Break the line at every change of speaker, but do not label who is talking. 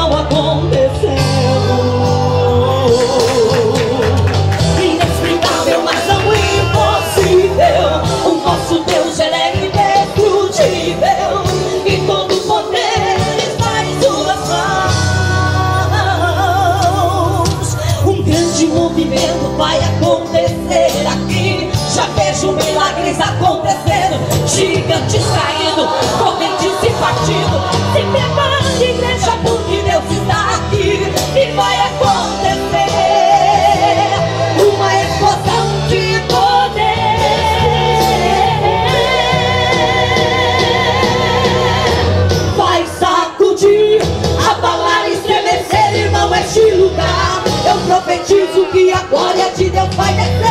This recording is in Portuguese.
estão acontecendo. Inexplicável, mas não impossível. O nosso Deus, ele é indestrutível, e todo o poder está em suas mãos. Um grande movimento vai acontecer aqui. Já vejo milagres acontecendo, gigantes caindo, correntes se partindo. Se prepara, igreja, porque Deus está aqui e vai acontecer uma explosão de poder. Vai sacudir, abalar, estremecer, irmão, este lugar. Eu profetizo que a glória de Deus vai descer.